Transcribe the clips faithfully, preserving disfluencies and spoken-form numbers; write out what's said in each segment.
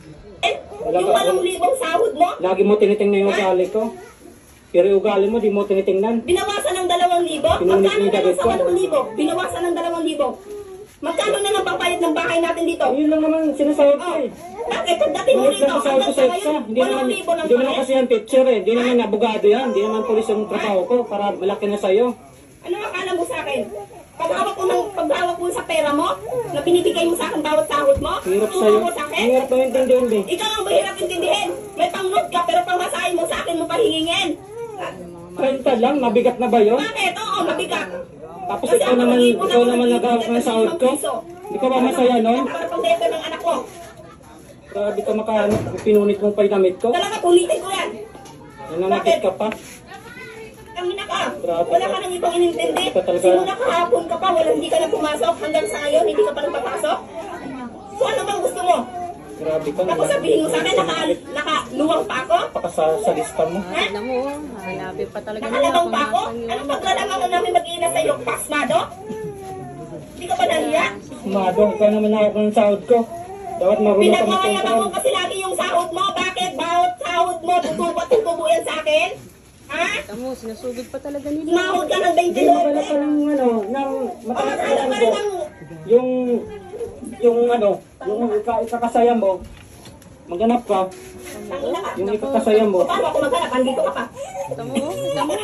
Eh, yung walong libong sahod mo? Lagi mo tinitingnan yung ugali ko. Pero yung ugali mo, di mo tinitingnan. Binawasan ng dalawang libo? Pinunit Magkano yung na lang dagit sa ko. walong libo? Binawasan ng dalawang libo. Magkano na lang pangpayat ng bahay natin dito? Ayun lang naman sinasahod ko Oh. eh. Bakit? Pagdating mo Ulit rito, lang kasahod ko hanggang sa sa EDSA. ngayon, Hindi naman, walong libo ng hindi naman bayad. kasi yan picture eh. Hindi naman abogado yan. Hindi naman polis yung trabaho ko para malaki na sa'yo. Ano akala mo sa akin? Paghawak ko ng paghawak mo sa pera mo, na binibigay mo sa akin bawat sahod mo, Hirap tuturo sa'yo. mo sa akin? Ang hirap na intindihin din. Ikaw ang mahirap intindihin. May pangnote ka, pero pangmasahin mo sa akin mo pahingingin. treinta lang, mabigat na ba yun? Bakit? Oo, mabigat. Tapos Kasi ikaw ako naman, nag-iipon ikaw ako, naman nag-iipon naghahawak ako ng ng sahod ko. limang piso. Hindi ka ba masaya nun? Para pang-dete ng anak ko. Grabe ka maka, pinunit mong painamit ko. Talaga, ulitin ko yan. Nananakit ka pa. Kamina ka. Grabe Wala ka. ka nang ibang inintindi. Ikaw talaga. Simula kahapon ka pa, wala, hindi ka na pumasok. Hanggang sa ngayon, hindi ka pa nagpapasok. So ano bang gusto mo? Grabe ka. Tapos sabihin mo sa akin, naka, nakaluwang pa ako? Paka sa, sa lista mo. Ha? Tignan mo, hanapin pa talaga nila Nakalabang kung pa ako? nasan Anong yun. paglalangan mo namin mag-iina sa iyo? Pasmado? Hindi ka ba nahiya? Sumado, ikaw naman ako ng sahod ko. Dapat marunong ka Pinagmamayabang mag-control. mo kasi lagi yung sahod mo. Bakit? Bawat sahod mo, tutubo at tutubo yan sa akin? Ha? Tignan mo, sinusugod pa talaga nila. Sumahod ka ng Hindi mo pala pa ng ano, ng O mataas magkano na ka ko. ng... Yung, yung ano, yung ika- ikakasaya mo, maghanap ka, Tangina ka. yung ikakasaya mo, O paano ako maghanap? Andito ka pa. Tignan mo, tignan mo.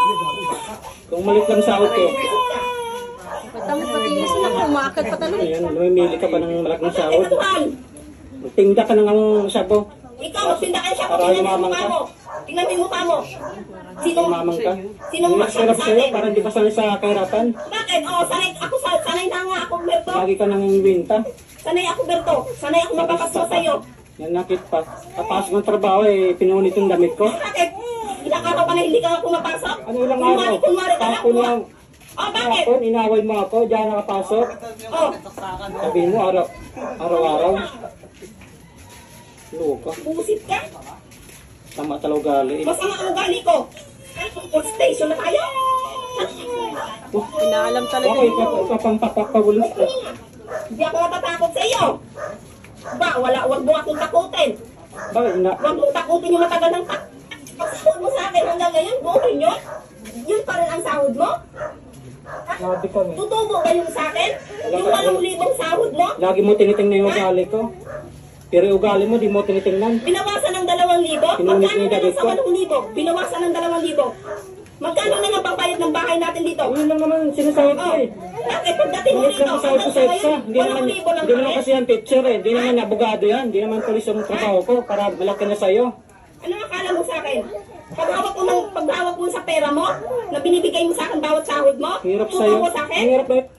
kung malit lang sahod ko, Tignan mo, pati yung sila ko, umakit pa talaga. ayan, lumimili ka pa ng malaking Ito sahod. mahal. Tinda ka na ng sabo, Ikaw, magtinda kayo siya. Para Tingnan mo yung yumamang mukha ka. mo. Tingnan mo yung mukha mo. Sino? mamang ka. Sinong Yung masyado hirap sa sa'yo, atin? para hindi ka sanay sa kahirapan. Bakit? Oh, sanay ako sa sanay na nga ako, Berto. Lagi ka nang winta. Sanay ako, Berto. Sanay ako mapapasok sa iyo. Yan nakit pa. Kapasok ng trabaho eh, pinunit yung damit ko. Bakit? Ilang araw ka na hindi ka nga pumapasok? Ano ilang Kunwari, araw? kunwari ka lang Tapon kuha. lang. Oh, bakit? Tapon, inaway mo ako, diyan nakapasok. Oh, Sabihin mo, araw, araw-araw. Luka. busit ka. Tama talaga gali. Masama ang ugali ko. Full station na tayo. Inaalam talaga Okay, nila. ka, ka pang papakabulos ko. Hindi ako natatakot sa iyo. Ba, wala, wag mo akong takutin. Bakit na? Wag mong takutin yung matagal ng tak. Ang sahod mo sa akin hanggang ngayon, buhay yun. Yun pa rin ang sahod mo. Grabe ka eh. Tutubo ba yung sa akin? Yung walong libong sahod mo? Lagi mo tinitingnan yung ugali ko. Pero yung ugali mo, di mo tinitingnan. Binawasan ng dalawang libo? Pinunit Magkano yung na lang dagit sa ko. walong libo? Binawasan ng dalawang libo. Magkano na lang pangpayat ng bahay natin dito? Ayun lang naman sinasahod ko Oh, eh. bakit pagdating mo Ulit rito, lang kasahod ko hanggang sa sa EDSA. ngayon, Hindi naman, walong libo lang hindi naman kami? kasi yan picture eh. Hindi naman abogado yan. Hindi naman polis yung trabaho ko para malaki na sa'yo. Ano akala mo sa akin? Paghawak ko ng paghawak mo sa pera mo, na binibigay mo sa akin bawat sahod mo, Hirap tuturo sa'yo. mo sa akin? Ang hirap na